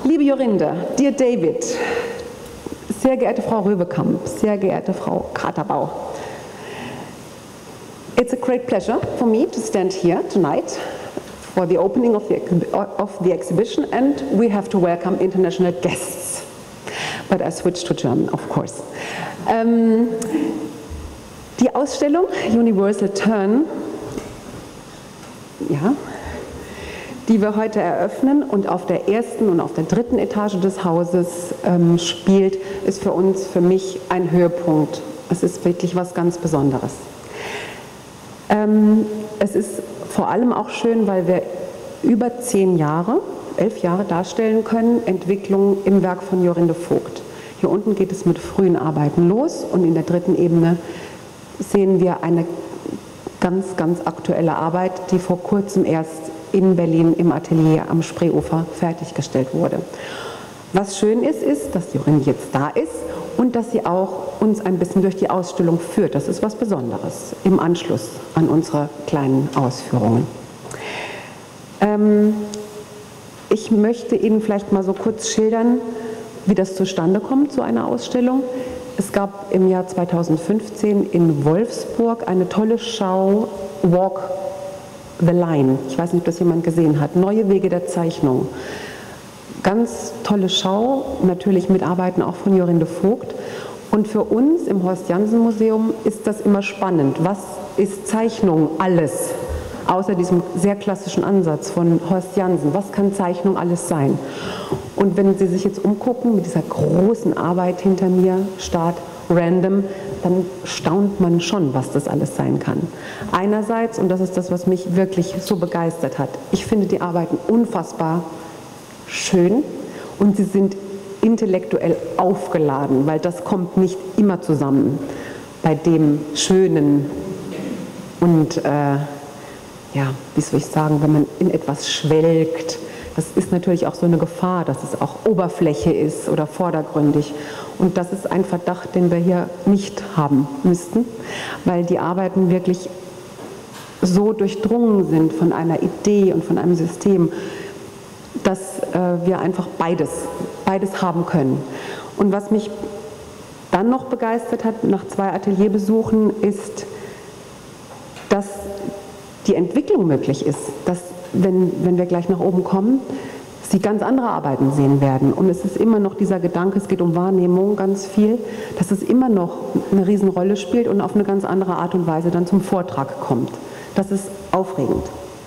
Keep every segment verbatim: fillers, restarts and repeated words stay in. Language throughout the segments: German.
Liebe Jorinde, dear David, sehr geehrte Frau Röbekamp, sehr geehrte Frau Katerbau, it's a great pleasure for me to stand here tonight for the opening of the, of the exhibition, and we have to welcome international guests. But I switched to German, of course. Ähm, die Ausstellung Universal Turn, ja, die wir heute eröffnen und auf der ersten und auf der dritten Etage des Hauses ähm, spielt, ist für uns, für mich ein Höhepunkt. Es ist wirklich was ganz Besonderes. Ähm, es ist vor allem auch schön, weil wir über zehn Jahre, elf Jahre darstellen können, Entwicklung im Werk von Jorinde Voigt. Hier unten geht es mit frühen Arbeiten los und in der dritten Ebene sehen wir eine ganz, ganz aktuelle Arbeit, die vor kurzem erst in Berlin im Atelier am Spreeufer fertiggestellt wurde. Was schön ist, ist, dass Jorinde jetzt da ist und dass sie auch uns ein bisschen durch die Ausstellung führt. Das ist was Besonderes im Anschluss an unsere kleinen Ausführungen. Ähm, ich möchte Ihnen vielleicht mal so kurz schildern, wie das zustande kommt, so eine Ausstellung. Es gab im Jahr zweitausendfünfzehn in Wolfsburg eine tolle Schau, Walk the Line. Ich weiß nicht, ob das jemand gesehen hat. Neue Wege der Zeichnung. Ganz tolle Schau, natürlich mit Arbeiten auch von Jorinde Voigt. Und für uns im Horst-Janssen-Museum ist das immer spannend. Was ist Zeichnung alles? Außer diesem sehr klassischen Ansatz von Horst Janssen. Was kann Zeichnung alles sein? Und wenn Sie sich jetzt umgucken, mit dieser großen Arbeit hinter mir, Start Random, dann staunt man schon, was das alles sein kann. Einerseits, und das ist das, was mich wirklich so begeistert hat, ich finde die Arbeiten unfassbar schön und sie sind intellektuell aufgeladen, weil das kommt nicht immer zusammen bei dem Schönen und äh, ja, wie soll ich sagen, wenn man in etwas schwelgt. Das ist natürlich auch so eine Gefahr, dass es auch Oberfläche ist oder vordergründig. Und das ist ein Verdacht, den wir hier nicht haben müssten, weil die Arbeiten wirklich so durchdrungen sind von einer Idee und von einem System, dass äh, wir einfach beides, beides haben können. Und was mich dann noch begeistert hat nach zwei Atelierbesuchen ist, dass die Entwicklung möglich ist, dass, wenn, wenn wir gleich nach oben kommen, Sie ganz andere Arbeiten sehen werden. Und es ist immer noch dieser Gedanke, es geht um Wahrnehmung ganz viel, dass es immer noch eine Riesenrolle spielt und auf eine ganz andere Art und Weise dann zum Vortrag kommt. Das ist aufregend.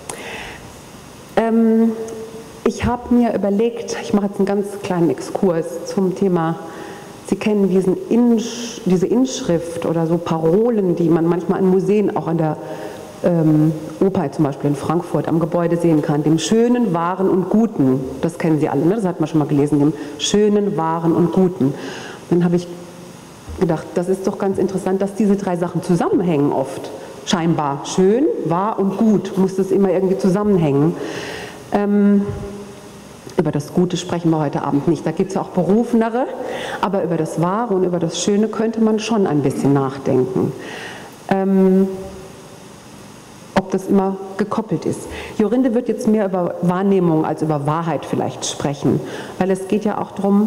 Ähm, ich habe mir überlegt, ich mache jetzt einen ganz kleinen Exkurs zum Thema, Sie kennen diesen Insch, diese Inschrift oder so Parolen, die man manchmal in Museen auch an der Ähm, Oper zum Beispiel in Frankfurt am Gebäude sehen kann, dem Schönen, Wahren und Guten. Das kennen Sie alle, ne? Das hat man schon mal gelesen, dem Schönen, Wahren und Guten. Dann habe ich gedacht, das ist doch ganz interessant, dass diese drei Sachen zusammenhängen oft. Scheinbar schön, wahr und gut muss das immer irgendwie zusammenhängen. Ähm, über das Gute sprechen wir heute Abend nicht, da gibt es ja auch Berufenere, aber über das Wahre und über das Schöne könnte man schon ein bisschen nachdenken. Ähm, ob das immer gekoppelt ist. Jorinde wird jetzt mehr über Wahrnehmung als über Wahrheit vielleicht sprechen, weil es geht ja auch darum,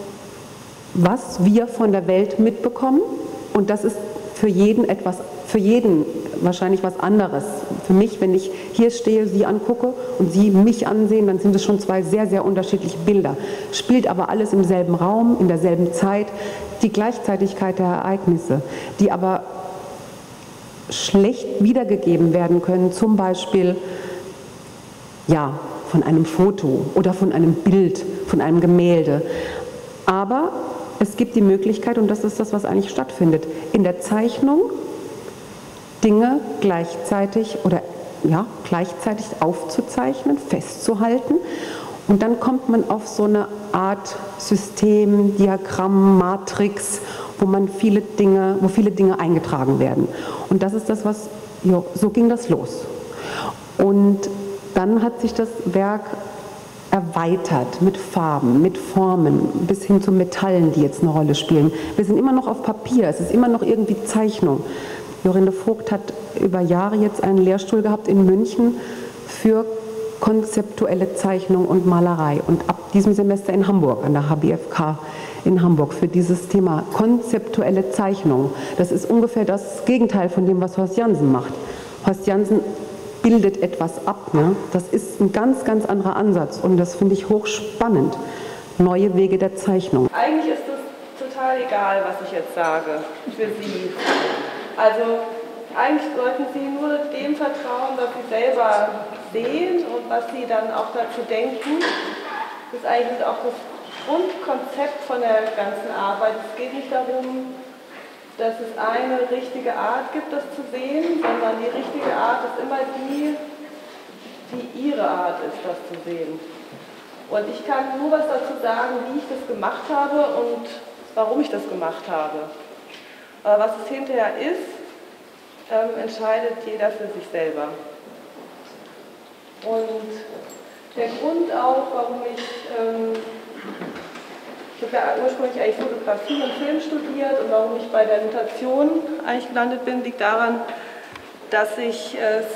was wir von der Welt mitbekommen, und das ist für jeden etwas, für jeden wahrscheinlich was anderes. Für mich, wenn ich hier stehe, Sie angucke und Sie mich ansehen, dann sind es schon zwei sehr, sehr unterschiedliche Bilder. Spielt aber alles im selben Raum, in derselben Zeit, die Gleichzeitigkeit der Ereignisse, die aber schlecht wiedergegeben werden können, zum Beispiel ja, von einem Foto oder von einem Bild, von einem Gemälde. Aber es gibt die Möglichkeit, und das ist das, was eigentlich stattfindet, in der Zeichnung Dinge gleichzeitig oder ja, gleichzeitig aufzuzeichnen, festzuhalten, und dann kommt man auf so eine Art System, Diagramm, Matrix, wo man viele Dinge, wo viele Dinge eingetragen werden. Und das ist das, was, jo, so ging das los. Und dann hat sich das Werk erweitert mit Farben, mit Formen, bis hin zu Metallen, die jetzt eine Rolle spielen. Wir sind immer noch auf Papier, es ist immer noch irgendwie Zeichnung. Jorinde Voigt hat über Jahre jetzt einen Lehrstuhl gehabt in München für konzeptuelle Zeichnung und Malerei und ab diesem Semester in Hamburg, an der H B F K in Hamburg, für dieses Thema konzeptuelle Zeichnung. Das ist ungefähr das Gegenteil von dem, was Horst Jansen macht. Horst Jansen bildet etwas ab. Ne? Das ist ein ganz, ganz anderer Ansatz und das finde ich hochspannend. Neue Wege der Zeichnung. Eigentlich ist es total egal, was ich jetzt sage für Sie. Also eigentlich sollten Sie nur dem vertrauen, was Sie selber sehen und was Sie dann auch dazu denken. Das ist eigentlich auch das Grundkonzept von der ganzen Arbeit. Es geht nicht darum, dass es eine richtige Art gibt, das zu sehen, sondern die richtige Art ist immer die, die Ihre Art ist, das zu sehen. Und ich kann nur was dazu sagen, wie ich das gemacht habe und warum ich das gemacht habe. Aber was es hinterher ist, ähm, entscheidet jeder für sich selber. Und der Grund auch, warum ich, ähm, ich habe ja ursprünglich eigentlich Fotografie und Film studiert und warum ich bei der Notation eigentlich gelandet bin, liegt daran, dass ich es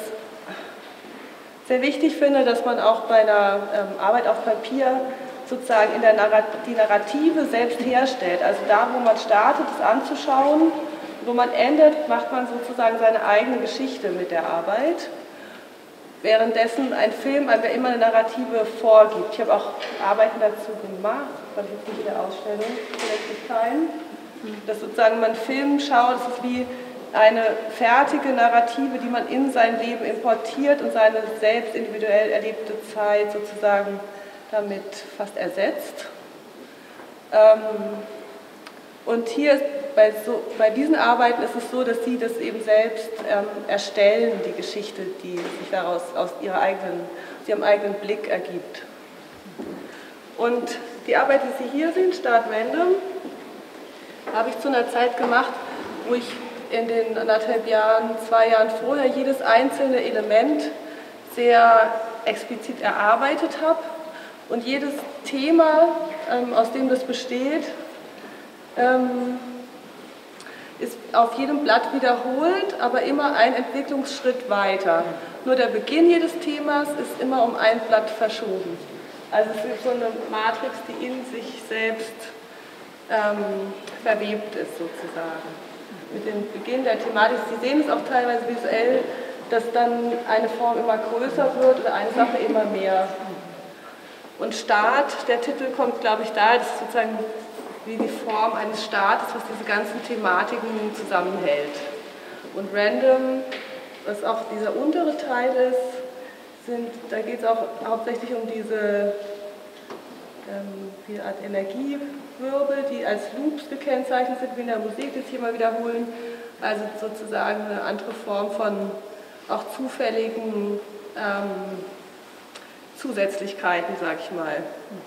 sehr wichtig finde, dass man auch bei einer ähm, Arbeit auf Papier sozusagen in der Narrat die Narrative selbst herstellt. Also da, wo man startet, es anzuschauen, wo man endet, macht man sozusagen seine eigene Geschichte mit der Arbeit. Währenddessen ein Film einem ja immer eine Narrative vorgibt. Ich habe auch Arbeiten dazu gemacht, das konnte ich jetzt nicht in der Ausstellung vielleicht nicht teilen. Dass sozusagen man Film schaut, das ist wie eine fertige Narrative, die man in sein Leben importiert und seine selbst individuell erlebte Zeit sozusagen damit fast ersetzt. Ähm, und hier bei, so, bei diesen Arbeiten ist es so, dass sie das eben selbst ähm, erstellen, die Geschichte, die sich daraus aus, ihrer eigenen, aus ihrem eigenen Blick ergibt. Und die Arbeit, die Sie hier sehen, Start Random, habe ich zu einer Zeit gemacht, wo ich in den anderthalb Jahren, zwei Jahren vorher jedes einzelne Element sehr explizit erarbeitet habe und jedes Thema, ähm, aus dem das besteht, ähm, ist auf jedem Blatt wiederholt, aber immer ein Entwicklungsschritt weiter. Nur der Beginn jedes Themas ist immer um ein Blatt verschoben. Also es ist so eine Matrix, die in sich selbst ähm, verwebt ist sozusagen. Mit dem Beginn der Thematik, Sie sehen es auch teilweise visuell, dass dann eine Form immer größer wird oder eine Sache immer mehr. Und Start, der Titel kommt, glaube ich, daher, das ist sozusagen wie die Form eines Startes, was diese ganzen Thematiken zusammenhält. Und Random, was auch dieser untere Teil ist, sind, da geht es auch hauptsächlich um diese ähm, wie eine Art Energiewirbel, die als Loops gekennzeichnet sind, wie in der Musik, die sich immer wiederholen. Also sozusagen eine andere Form von auch zufälligen ähm, Zusätzlichkeiten, sag ich mal.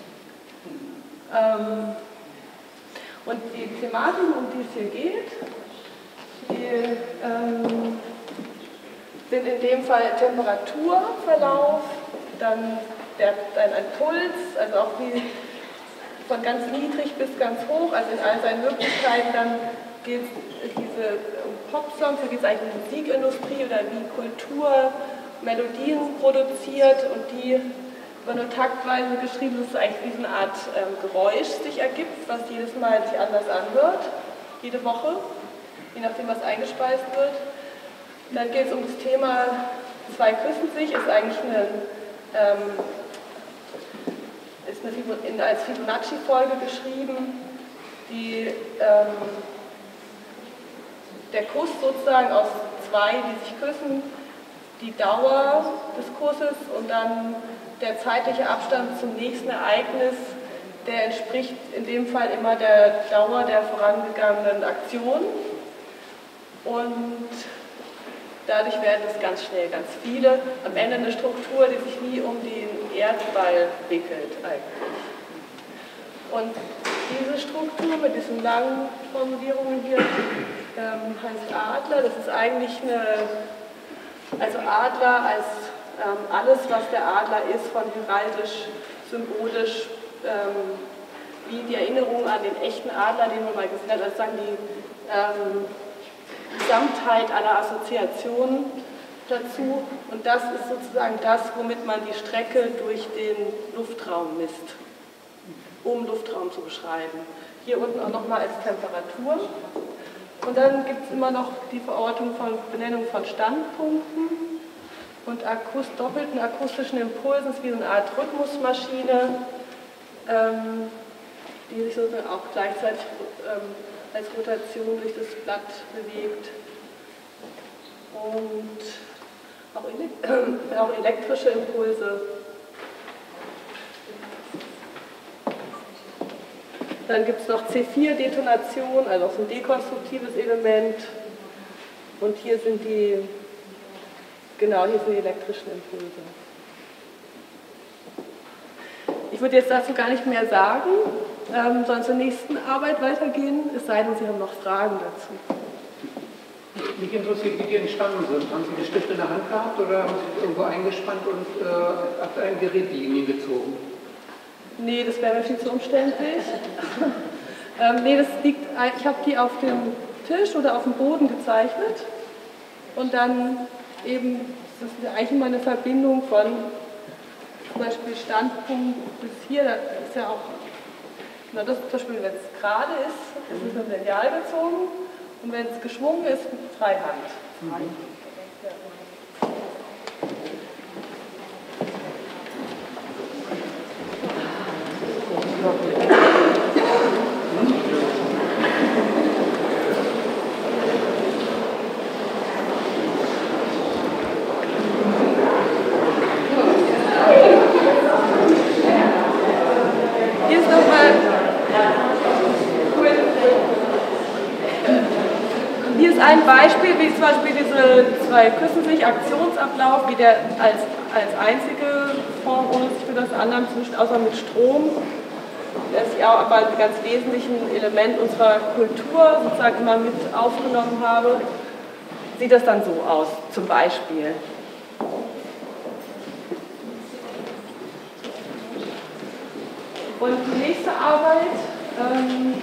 Ähm, und die Thematiken, um die es hier geht, die ähm, sind in dem Fall Temperaturverlauf, dann der, dann ein Puls, also auch wie von ganz niedrig bis ganz hoch, also in all seinen Möglichkeiten. Dann geht es diese um Popsongs, da geht es eigentlich um Musikindustrie oder wie Kultur Melodien produziert und die über eine Taktweise geschrieben, dass es eigentlich wie so eine Art ähm, Geräusch sich ergibt, was jedes Mal sich anders anhört, jede Woche, je nachdem, was eingespeist wird. Dann geht es um das Thema Zwei küssen sich, ist eigentlich eine, ähm, ist eine als Fibonacci-Folge geschrieben, die ähm, der Kuss sozusagen aus zwei, die sich küssen, die Dauer des Kusses und dann der zeitliche Abstand zum nächsten Ereignis, der entspricht in dem Fall immer der Dauer der vorangegangenen Aktion. Und dadurch werden es ganz schnell ganz viele. Am Ende eine Struktur, die sich wie um den Erdball wickelt eigentlich. Und diese Struktur mit diesen langen Formulierungen hier ähm, heißt Adler. Das ist eigentlich eine, also Adler als ähm, alles, was der Adler ist, von heraldisch, symbolisch, ähm, wie die Erinnerung an den echten Adler, den man mal gesehen hat, also sagen die ähm, Gesamtheit aller Assoziationen, dazu. Und das ist sozusagen das, womit man die Strecke durch den Luftraum misst, um Luftraum zu beschreiben. Hier unten auch nochmal als Temperatur. Und dann gibt es immer noch die Verortung von Benennung von Standpunkten und akust doppelten akustischen Impulsen. Das ist wie so eine Art Rhythmusmaschine, ähm, die sich sozusagen auch gleichzeitig ähm, als Rotation durch das Blatt bewegt. Und auch, ele äh, auch elektrische Impulse. Dann gibt es noch C vier Detonation, also auch so ein dekonstruktives Element. Und hier sind die, genau, hier sind die elektrischen Impulse. Ich würde jetzt dazu gar nicht mehr sagen, ähm, sondern zur nächsten Arbeit weitergehen, es sei denn, Sie haben noch Fragen dazu. Mich interessiert, wie die entstanden sind. Haben Sie die Stifte in der Hand gehabt oder haben Sie irgendwo eingespannt und äh, habt ein Gerät die Linie gezogen? Nee, das wäre mir viel zu umständlich. ähm, nee, das liegt, ich habe die auf dem Tisch oder auf dem Boden gezeichnet und dann eben, das ist eigentlich immer eine Verbindung von zum Beispiel Standpunkt bis hier, da ist ja auch, na, das zum Beispiel, wenn es gerade ist, ist es mit dem Lineal gezogen und wenn es geschwungen ist, mit Freihand. Mhm. Ja. Hier ist nochmal hier ist ein Beispiel, wie zum Beispiel diese zwei küssen sich Aktionsablauf, wie der als, als einzige Form, ohne sich für das andere zu mischen, außer mit Strom. Das ich auch aber ein ganz wesentlichen Element unserer Kultur sozusagen immer mit aufgenommen habe, sieht das dann so aus, zum Beispiel. Und die nächste Arbeit, ähm,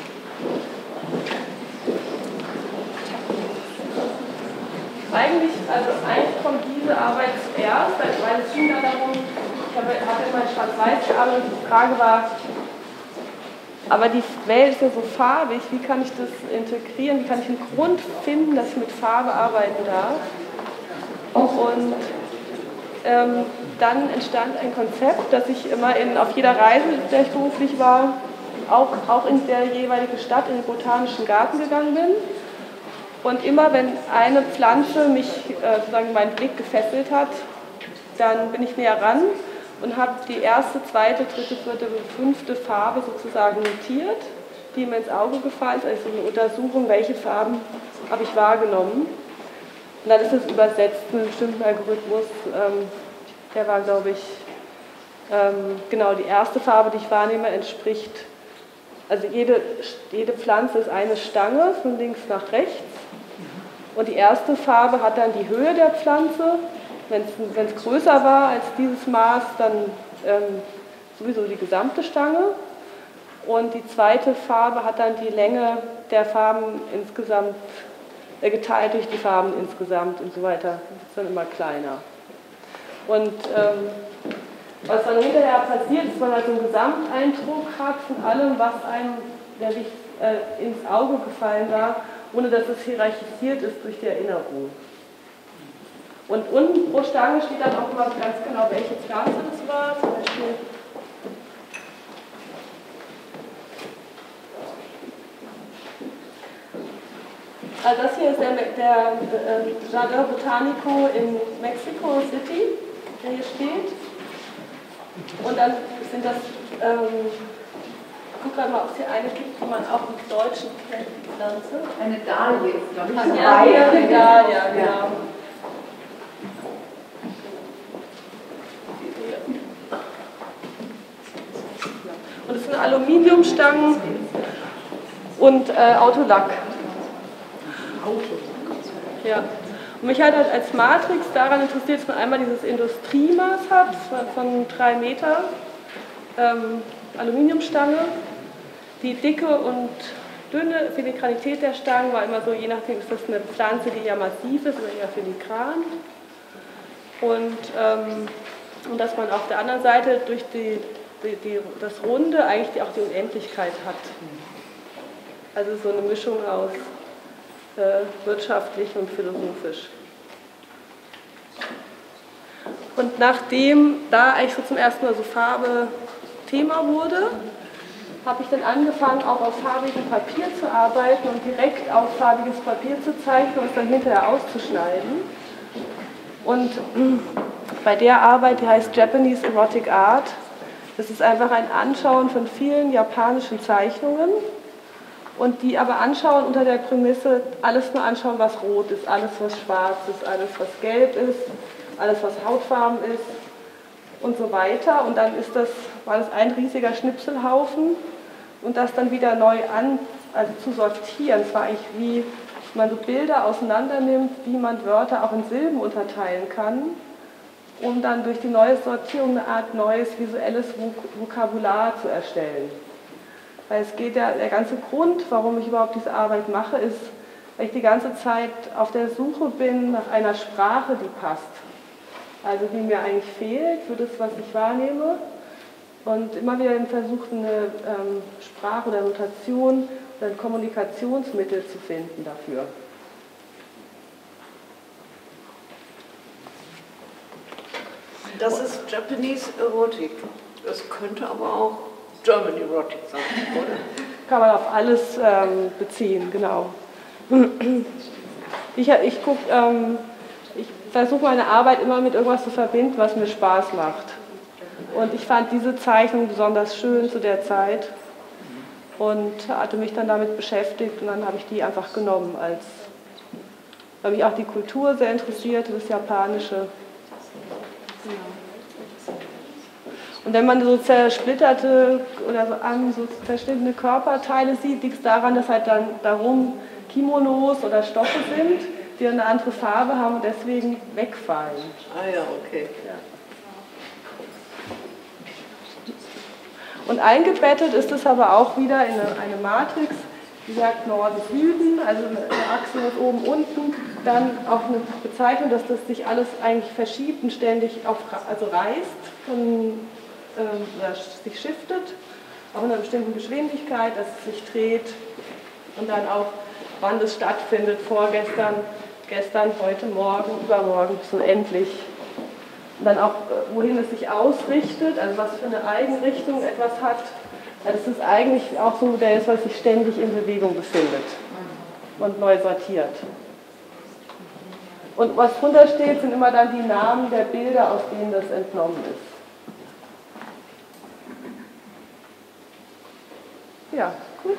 eigentlich, also eigentlich kommt diese Arbeit zuerst, weil es ging da darum, ich habe, hatte immer schwarz-weiß gearbeitet und die Frage war, aber die Welt ist ja so farbig, wie kann ich das integrieren, wie kann ich einen Grund finden, dass ich mit Farbe arbeiten darf? Und ähm, dann entstand ein Konzept, dass ich immer in, auf jeder Reise, in der ich beruflich war, auch, auch in der jeweilige Stadt, in den Botanischen Garten gegangen bin. Und immer wenn eine Pflanze mich, äh, sozusagen meinen Blick gefesselt hat, dann bin ich näher ran und habe die erste, zweite, dritte, vierte, fünfte Farbe sozusagen notiert, die mir ins Auge gefallen ist, also eine Untersuchung, welche Farben habe ich wahrgenommen. Und dann ist es übersetzt in einen bestimmten Algorithmus, ähm, der war, glaube ich, ähm, genau die erste Farbe, die ich wahrnehme, entspricht, also jede, jede Pflanze ist eine Stange von links nach rechts und die erste Farbe hat dann die Höhe der Pflanze. Wenn es größer war als dieses Maß, dann ähm, sowieso die gesamte Stange. Und die zweite Farbe hat dann die Länge der Farben insgesamt, äh, geteilt durch die Farben insgesamt und so weiter. Das ist dann immer kleiner. Und ähm, was dann hinterher passiert, ist, dass man halt so einen Gesamteindruck hat von allem, was einem der Licht, äh, ins Auge gefallen war, ohne dass es hierarchisiert ist durch die Erinnerung. Und unten pro Stange steht dann auch immer ganz genau, welche Pflanze das war. Zum Beispiel also das hier ist der, der äh, Jardin Botanico in Mexico City, der hier steht. Und dann sind das, ähm, ich gucke gerade mal, ob es hier eine gibt, die man auch im Deutschen kennt, die Pflanze. Eine Dahlie, glaube ich. Ja, ja, eine Dahlie, genau. Und es sind Aluminiumstangen und äh, Autolack. Ja. Und mich halt als Matrix daran interessiert, dass man einmal dieses Industriemaß hat von drei Meter ähm, Aluminiumstange, die Dicke und dünne. Filigranität der Stangen war immer so, je nachdem ist das eine Pflanze, die eher massiv ist oder eher filigran. Und, ähm, und dass man auf der anderen Seite durch die, die, die, das Runde eigentlich auch die Unendlichkeit hat. Also so eine Mischung aus äh, wirtschaftlich und philosophisch. Und nachdem da eigentlich so zum ersten Mal so Farbe Thema wurde, habe ich dann angefangen, auch auf farbigem Papier zu arbeiten und direkt auf farbiges Papier zu zeichnen und es dann hinterher auszuschneiden. Und bei der Arbeit, die heißt Japanese Erotic Art, das ist einfach ein Anschauen von vielen japanischen Zeichnungen und die aber anschauen unter der Prämisse, alles nur anschauen, was rot ist, alles was schwarz ist, alles was gelb ist, alles was Hautfarben ist und so weiter. Und dann ist das, war das ein riesiger Schnipselhaufen und das dann wieder neu an, also zu sortieren. Es war eigentlich wie man so Bilder auseinander nimmt, wie man Wörter auch in Silben unterteilen kann, um dann durch die neue Sortierung eine Art neues visuelles Vokabular zu erstellen. Weil es geht ja, der ganze Grund, warum ich überhaupt diese Arbeit mache, ist, weil ich die ganze Zeit auf der Suche bin nach einer Sprache, die passt. Also die mir eigentlich fehlt für das, was ich wahrnehme. Und immer wieder versucht, eine ähm, Sprache oder Notation oder ein Kommunikationsmittel zu finden dafür. Das ist Japanese Erotic. Das könnte aber auch German Erotic sein, oder? Kann man auf alles ähm, beziehen, genau. Ich, ich, guck, ähm, ich versuche meine Arbeit immer mit irgendwas zu verbinden, was mir Spaß macht. Und ich fand diese Zeichnung besonders schön zu der Zeit und hatte mich dann damit beschäftigt und dann habe ich die einfach genommen, als, weil mich auch die Kultur sehr interessierte, das Japanische. Und wenn man so zersplitterte oder so, an, so verschnittene Körperteile sieht, liegt es daran, dass halt dann darum Kimonos oder Stoffe sind, die eine andere Farbe haben und deswegen wegfallen. Ah ja, okay. Ja. Und eingebettet ist es aber auch wieder in eine, eine Matrix, die sagt Norden-Süden, also eine Achse mit oben, unten, dann auch eine Bezeichnung, dass das sich alles eigentlich verschiebt und ständig auf, also reißt, von, ähm, oder sich shiftet, auch in einer bestimmten Geschwindigkeit, dass es sich dreht und dann auch, wann das stattfindet, vorgestern, gestern, heute, morgen, übermorgen, bis unendlich. Und dann auch, wohin es sich ausrichtet, also was für eine Eigenrichtung etwas hat. Also das ist eigentlich auch so ein Modell, was sich ständig in Bewegung befindet und neu sortiert. Und was drunter steht, sind immer dann die Namen der Bilder, aus denen das entnommen ist. Ja, gut.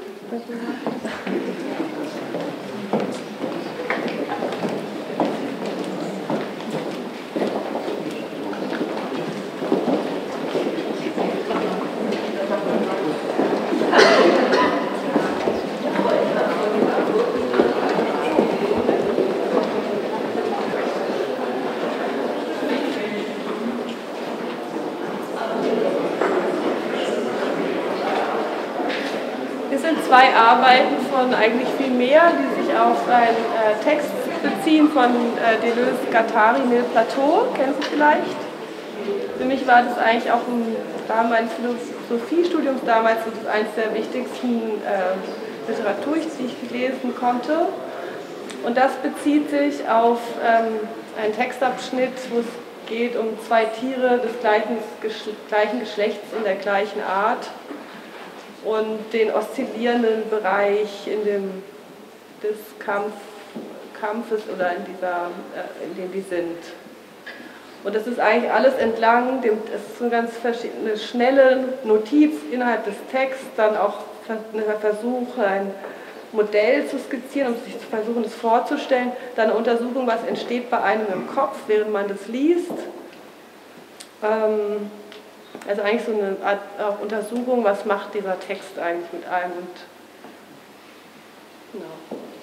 Zwei Arbeiten von eigentlich viel mehr, die sich auf einen äh, Text beziehen von äh, Deleuze, Guattari, Mille Plateau, kennen Sie vielleicht? Für mich war das eigentlich auch im Rahmen meines Philosophiestudiums damals so das eines der wichtigsten äh, Literatur, die ich lesen konnte. Und das bezieht sich auf ähm, einen Textabschnitt, wo es geht um zwei Tiere des gleichen, gleichen Geschlechts und der gleichen Art. Und den oszillierenden Bereich in dem, des Kampf, Kampfes oder in, dieser, äh, in dem die sind. Und das ist eigentlich alles entlang, dem, es ist eine ganz verschiedene, schnelle Notiz innerhalb des Texts, dann auch ein Versuch, ein Modell zu skizzieren, um sich zu versuchen, das vorzustellen, dann eine Untersuchung, was entsteht bei einem im Kopf, während man das liest. Ähm, Also eigentlich so eine Art auch Untersuchung, was macht dieser Text eigentlich mit einem. Und, genau.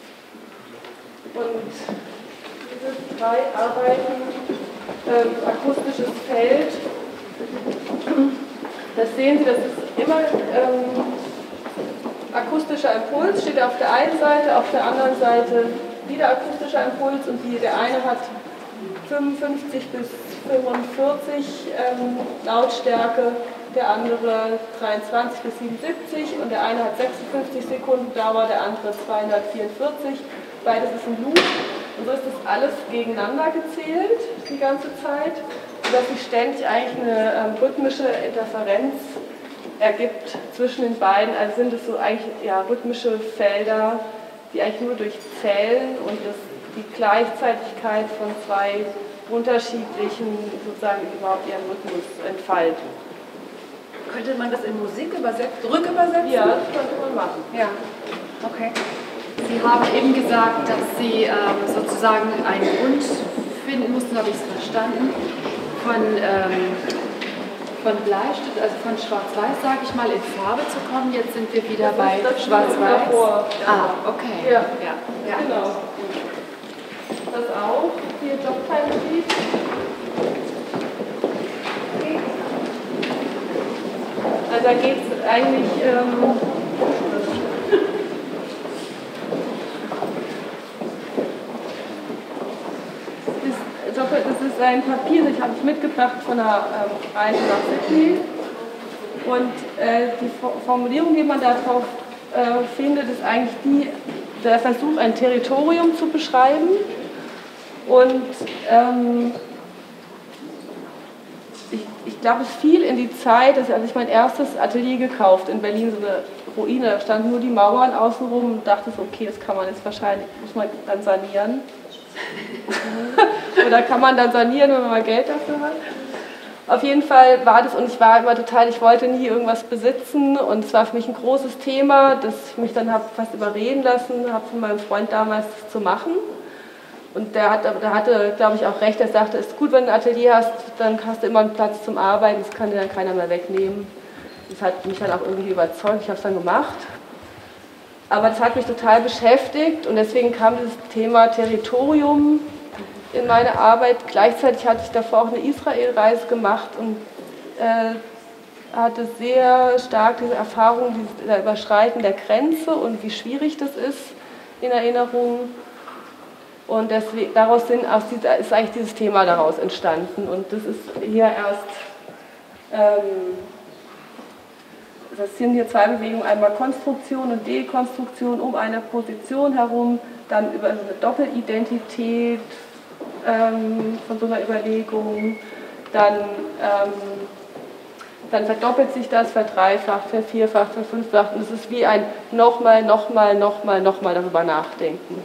Und diese drei Arbeiten, äh, akustisches Feld, das sehen Sie, das ist immer ähm, akustisch akustischer Impuls steht auf der einen Seite, auf der anderen Seite wieder akustischer Impuls und die, der eine hat fünfundfünfzig bis fünfundvierzig ähm, Lautstärke, der andere dreiundzwanzig bis siebenundsiebzig und der eine hat sechsundfünfzig Sekunden Dauer, der andere zweihundertvierundvierzig. Beides ist ein Loop und so ist das alles gegeneinander gezählt die ganze Zeit, sodass sich ständig eigentlich eine ähm, rhythmische Interferenz ergibt zwischen den beiden. Also sind es so eigentlich ja, rhythmische Felder, die eigentlich nur durch Zählen und das, die Gleichzeitigkeit von zwei unterschiedlichen sozusagen überhaupt ihren Rhythmus entfalten. Könnte man das in Musik übersetzen, rückübersetzen? Ja, das könnte man machen. Ja, okay. Sie haben eben gesagt, dass Sie ähm, sozusagen einen Grund finden mussten, habe ich es verstanden, von, ähm, von Bleistift, also von Schwarz-Weiß, sage ich mal, in Farbe zu kommen. Jetzt sind wir wieder das bei Schwarz-Weiß. Ah, okay. Ja, ja. ja. Genau. Das auch, hier Jobtime-Sheet. Also da geht es eigentlich, ähm, das, ist, das ist ein Papier, das habe ich mitgebracht von einer ähm, Reise nach Sydney. Und äh, die Formulierung, die man darauf äh, findet, ist eigentlich die, der Versuch, ein Territorium zu beschreiben. Und ähm, ich, ich glaube, es fiel in die Zeit, dass als ich mein erstes Atelier gekauft in Berlin, so eine Ruine, da standen nur die Mauern außenrum und dachte so, okay, das kann man jetzt wahrscheinlich, muss man dann sanieren. Oder kann man dann sanieren, wenn man mal Geld dafür hat. Auf jeden Fall war das, und ich war immer total, ich wollte nie irgendwas besitzen und es war für mich ein großes Thema, dass ich mich dann habe fast überreden lassen, habe von meinem Freund damals das zu machen. Und der, hat, der hatte, glaube ich, auch recht, er sagte, es ist gut, wenn du ein Atelier hast, dann hast du immer einen Platz zum Arbeiten, das kann dir dann keiner mehr wegnehmen. Das hat mich dann auch irgendwie überzeugt, ich habe es dann gemacht. Aber das hat mich total beschäftigt und deswegen kam dieses Thema Territorium in meine Arbeit. Gleichzeitig hatte ich davor auch eine Israel-Reise gemacht und äh, hatte sehr stark diese Erfahrung, dieses Überschreiten der Grenze und wie schwierig das ist in Erinnerung. Und deswegen, daraus sind, aus dieser, ist eigentlich dieses Thema daraus entstanden. Und das ist hier erst, ähm, das sind hier zwei Bewegungen, einmal Konstruktion und Dekonstruktion um eine Position herum, dann über eine Doppelidentität ähm, von so einer Überlegung, dann, ähm, dann verdoppelt sich das, verdreifacht, vervierfacht, verfünffacht. Und es ist wie ein nochmal, nochmal, nochmal, nochmal darüber nachdenken.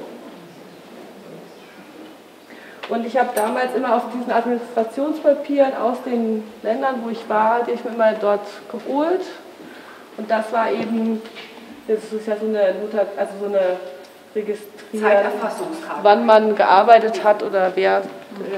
Und ich habe damals immer auf diesen Administrationspapieren aus den Ländern, wo ich war, die ich mir immer dort geholt. Und das war eben, das ist ja so eine, also so eine Registrierung, Zeiterfassungskarte, wann man gearbeitet hat oder wer. Ja.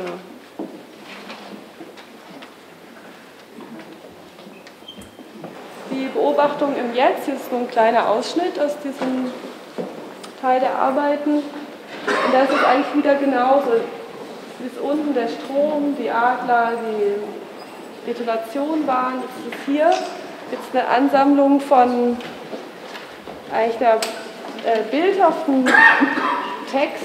Die Beobachtung im Jetzt, hier ist so ein kleiner Ausschnitt aus diesem Teil der Arbeiten. Und da ist es eigentlich wieder genauso. Bis unten der Strom, die Adler, die Detonation waren. Das ist hier jetzt eine Ansammlung von eigentlich der äh, bildhaften Text,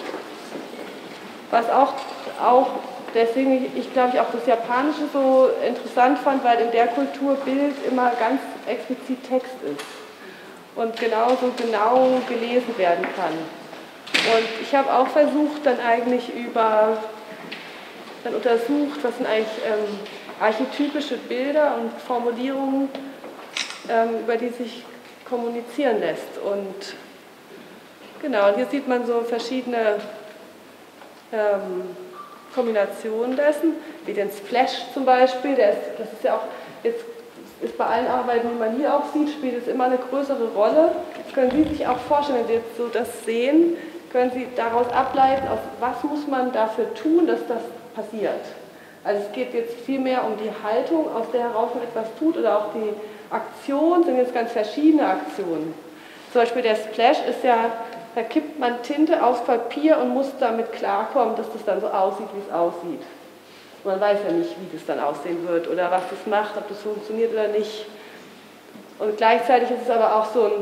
was auch, auch deswegen ich, ich glaube ich auch das Japanische so interessant fand, weil in der Kultur Bild immer ganz explizit Text ist und genauso genau gelesen werden kann. Und ich habe auch versucht, dann eigentlich über, dann untersucht, was sind eigentlich ähm, archetypische Bilder und Formulierungen, ähm, über die sich kommunizieren lässt. Und genau, und hier sieht man so verschiedene ähm, Kombinationen dessen, wie den Splash zum Beispiel, der ist, das ist ja auch, jetzt ist bei allen Arbeiten, die man hier auch sieht, spielt es immer eine größere Rolle. Das können Sie sich auch vorstellen, wenn Sie jetzt so das sehen, können Sie daraus ableiten, auf was muss man dafür tun, dass das passiert. Also es geht jetzt viel mehr um die Haltung, aus der heraus man etwas tut, oder auch die Aktion, sind jetzt ganz verschiedene Aktionen. Zum Beispiel der Splash ist ja, da kippt man Tinte aufs Papier und muss damit klarkommen, dass das dann so aussieht, wie es aussieht. Man weiß ja nicht, wie das dann aussehen wird oder was das macht, ob das funktioniert oder nicht. Und gleichzeitig ist es aber auch so ein,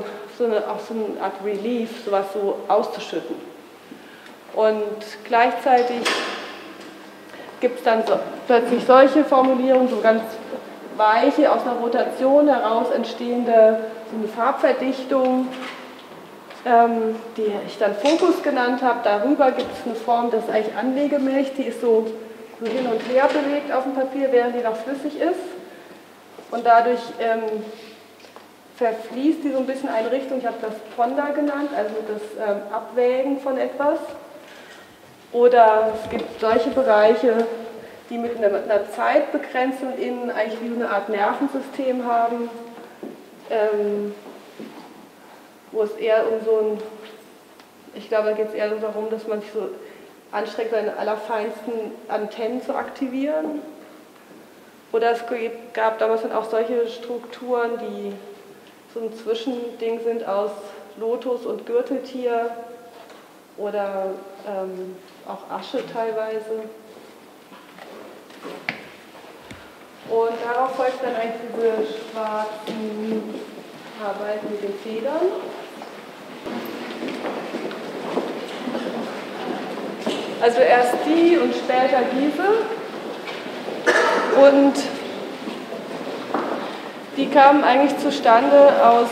so eine, auch so eine Art Relief, sowas so auszuschütten. Und gleichzeitig gibt es dann so, plötzlich solche Formulierungen, so ganz weiche, aus einer Rotation heraus entstehende so eine Farbverdichtung, ähm, die ich dann Fokus genannt habe. Darüber gibt es eine Form, das ist eigentlich Anlegemilch, die ist so, so hin und her bewegt auf dem Papier, während die noch flüssig ist. Und dadurch ähm, verfließt die so ein bisschen in eine Richtung, ich habe das Ponder genannt, also das ähm, Abwägen von etwas. Oder es gibt solche Bereiche, die mit einer, einer Zeitbegrenzung innen eigentlich wie eine Art Nervensystem haben, ähm, wo es eher um so ein, ich glaube, da geht es eher darum, dass man sich so anstrengt, seine allerfeinsten Antennen zu aktivieren. Oder es gab damals dann auch solche Strukturen, die so ein Zwischending sind aus Lotus und Gürteltier oder ähm, auch Asche teilweise. Und darauf folgt dann eigentlich diese schwarzen Arbeiten mit den Federn. Also erst die und später diese. Und die kamen eigentlich zustande aus,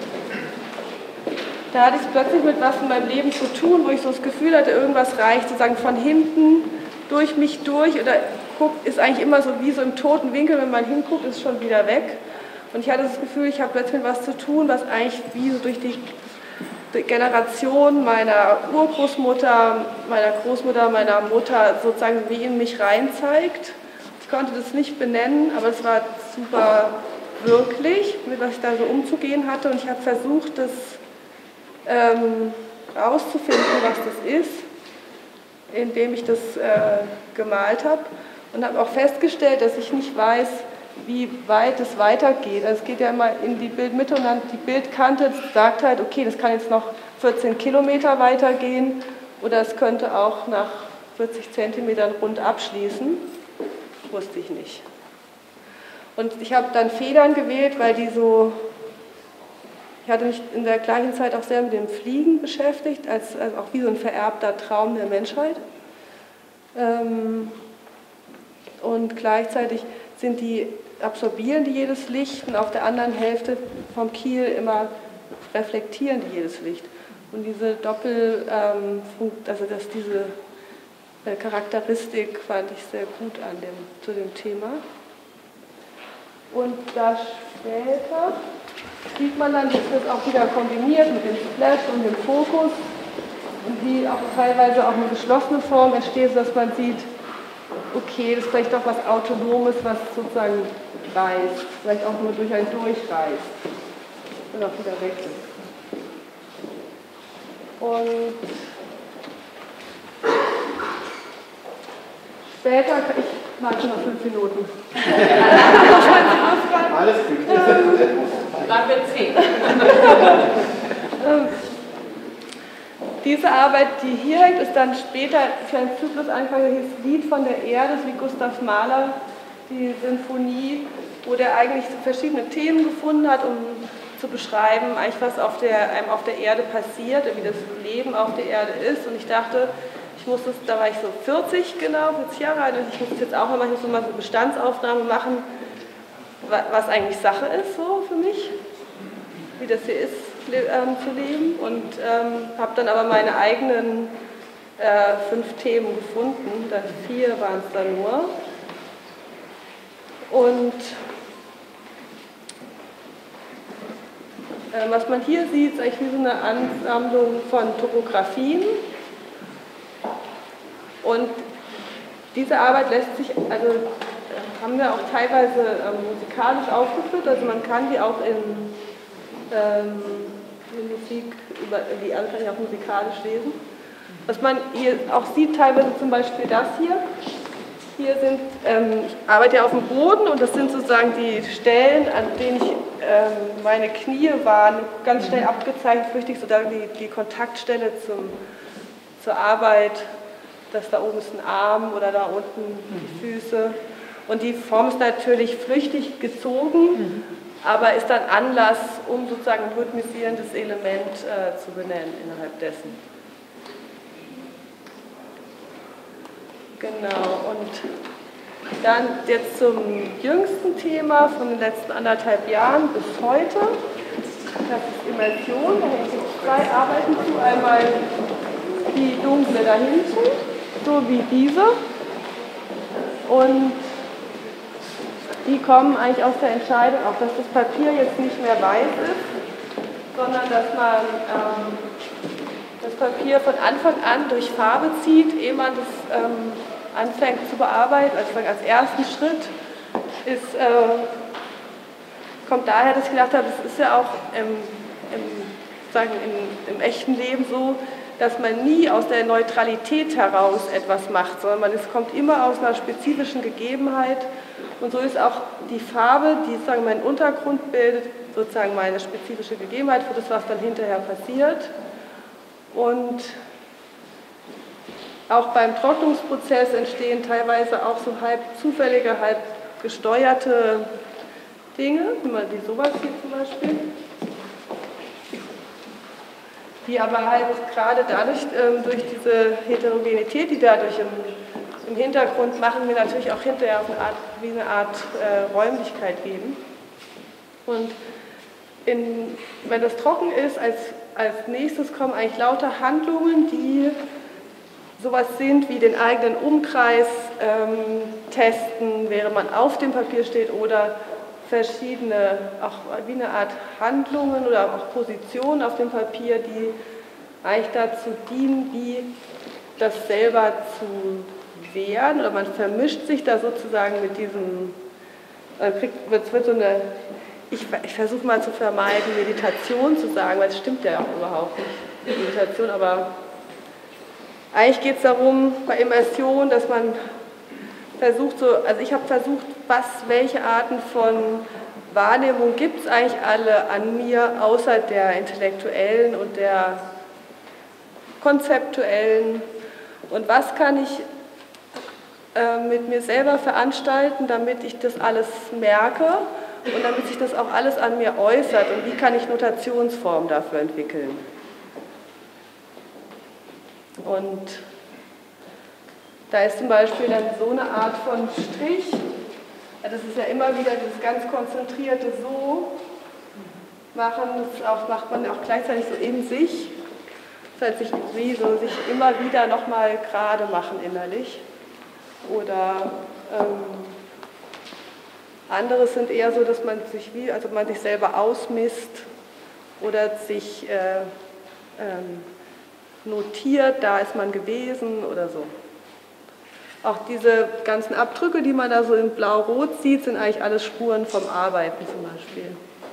da hatte ich es plötzlich mit was in meinem Leben zu tun, wo ich so das Gefühl hatte, irgendwas reicht sozusagen von hinten durch mich durch oder guckt, ist eigentlich immer so wie so im toten Winkel, wenn man hinguckt, ist es schon wieder weg. Und ich hatte das Gefühl, ich habe plötzlich was zu tun, was eigentlich wie so durch die Generation meiner Urgroßmutter, meiner Großmutter, meiner Mutter sozusagen wie in mich rein zeigt. Ich konnte das nicht benennen, aber es war super wirklich, mit was ich da so umzugehen hatte. Und ich habe versucht, das ähm, rauszufinden, was das ist, indem ich das äh, gemalt habe. Und habe auch festgestellt, dass ich nicht weiß, wie weit es weitergeht. Also es geht ja immer in die Bildmitte und dann die Bildkante sagt halt, okay, das kann jetzt noch vierzehn Kilometer weitergehen oder es könnte auch nach vierzig Zentimetern rund abschließen. Wusste ich nicht. Und ich habe dann Federn gewählt, weil die so, ich hatte mich in der gleichen Zeit auch sehr mit dem Fliegen beschäftigt, als, als auch wie so ein vererbter Traum der Menschheit. Ähm, und gleichzeitig sind die, absorbieren die jedes Licht und auf der anderen Hälfte vom Kiel immer reflektieren die jedes Licht. Und diese Doppel, ähm, also dass diese äh, Charakteristik fand ich sehr gut an dem, zu dem Thema. Und da später sieht man dann, dass das auch wieder kombiniert mit dem Splash und dem Fokus und die auch teilweise auch eine geschlossene Form entsteht, sodass man sieht, okay, das ist vielleicht doch was Autonomes, was sozusagen reißt, vielleicht auch nur durch ein Durchreißt und auch wieder weg ist. Und später, ich mag schon noch fünf Minuten. Alles gut. Dann wird zehn. Diese Arbeit, die hier hängt, ist dann später für einen Zyklus angefangen, das hieß Lied von der Erde, das ist wie Gustav Mahler, die Sinfonie, wo der eigentlich so verschiedene Themen gefunden hat, um zu beschreiben, eigentlich was auf der, einem auf der Erde passiert, wie das Leben auf der Erde ist. Und ich dachte, ich muss das, da war ich so vierzig genau, vierzig Jahre alt, und ich muss das jetzt auch mal, ich muss so mal eine Bestandsaufnahme machen, was eigentlich Sache ist so für mich, wie das hier ist ähm, zu leben, und ähm, habe dann aber meine eigenen äh, fünf Themen gefunden, da vier waren es dann nur. Und äh, was man hier sieht, ist eigentlich wie so eine Ansammlung von Topografien. Und diese Arbeit lässt sich, also haben wir auch teilweise ähm, musikalisch aufgeführt, also man kann die auch in, ähm, in Musik, über, die andere kann ich auch musikalisch lesen. Was man hier auch sieht, teilweise zum Beispiel das hier. Hier sind, ähm, ich arbeite ja auf dem Boden und das sind sozusagen die Stellen, an denen ich ähm, meine Knie waren, ganz schnell abgezeichnet, flüchtig, sozusagen die, die Kontaktstelle zum, zur Arbeit. Das da oben ist ein Arm oder da unten die Füße. Und die Form ist natürlich flüchtig gezogen. aber ist dann Anlass, um sozusagen ein rhythmisierendes Element äh, zu benennen innerhalb dessen. Genau, und dann jetzt zum jüngsten Thema von den letzten anderthalb Jahren bis heute. Das ist Immersion, da hängen jetzt zwei Arbeiten zu. Einmal die dunkle da hinten, so wie diese. Und die kommen eigentlich aus der Entscheidung, auch dass das Papier jetzt nicht mehr weiß ist, sondern dass man ähm, das Papier von Anfang an durch Farbe zieht, ehe man das ähm, anfängt zu bearbeiten. Also als ersten Schritt ist, äh, kommt daher, dass ich gedacht habe, es ist ja auch im, im, sagen, im, im echten Leben so, dass man nie aus der Neutralität heraus etwas macht, sondern man, es kommt immer aus einer spezifischen Gegebenheit. Und so ist auch die Farbe, die sozusagen meinen Untergrund bildet, sozusagen meine spezifische Gegebenheit für das, was dann hinterher passiert. Und auch beim Trocknungsprozess entstehen teilweise auch so halb zufällige, halb gesteuerte Dinge, wie sowas hier zum Beispiel, die aber halt gerade dadurch, ähm, durch diese Heterogenität, die dadurch im, im Hintergrund machen, wir natürlich auch hinterher auf eine Art, wie eine Art äh, Räumlichkeit geben. Und in, wenn das trocken ist, als, als nächstes kommen eigentlich lauter Handlungen, die sowas sind wie den eigenen Umkreis ähm, testen, während man auf dem Papier steht, oder verschiedene, auch wie eine Art Handlungen oder auch Positionen auf dem Papier, die eigentlich dazu dienen, wie das selber zu wehren, oder man vermischt sich da sozusagen mit diesem, man kriegt, es wird so eine, ich, ich versuche mal zu vermeiden, Meditation zu sagen, weil es stimmt ja auch überhaupt nicht, Meditation, aber eigentlich geht es darum, bei Immersion, dass man versucht, so, also ich habe versucht, was, welche Arten von Wahrnehmung gibt es eigentlich alle an mir, außer der intellektuellen und der konzeptuellen, und was kann ich äh, mit mir selber veranstalten, damit ich das alles merke und damit sich das auch alles an mir äußert, und wie kann ich Notationsformen dafür entwickeln. Und da ist zum Beispiel dann so eine Art von Strich, das ist ja immer wieder dieses ganz konzentrierte So machen, das auch, macht man auch gleichzeitig so in sich, das heißt sich, wie so, sich immer wieder nochmal gerade machen innerlich. Oder ähm, anderes sind eher so, dass man sich wie, also man sich selber ausmisst oder sich äh, ähm, notiert, da ist man gewesen oder so. Auch diese ganzen Abdrücke, die man da so in blau-rot sieht, sind eigentlich alles Spuren vom Arbeiten zum Beispiel.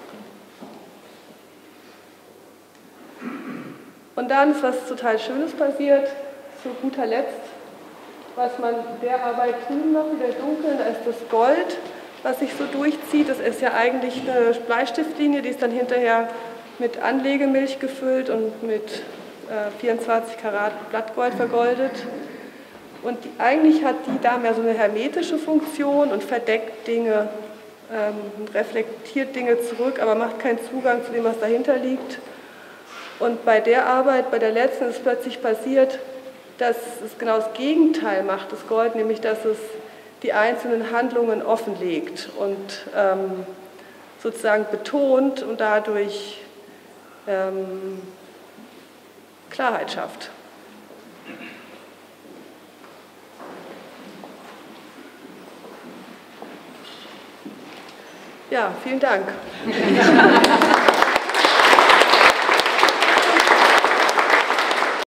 Und dann ist was total Schönes passiert, zu guter Letzt, was man der Arbeit drüben noch wieder dunkel, da ist das Gold, was sich so durchzieht. Das ist ja eigentlich eine Bleistiftlinie, die ist dann hinterher mit Anlegemilch gefüllt und mit äh, vierundzwanzig Karat Blattgold vergoldet. Und die, eigentlich hat die da mehr so eine hermetische Funktion und verdeckt Dinge, ähm, reflektiert Dinge zurück, aber macht keinen Zugang zu dem, was dahinter liegt. Und bei der Arbeit, bei der letzten, ist plötzlich passiert, dass es genau das Gegenteil macht, das Gold, nämlich dass es die einzelnen Handlungen offenlegt und ähm, sozusagen betont und dadurch ähm, Klarheit schafft. Ja, vielen Dank.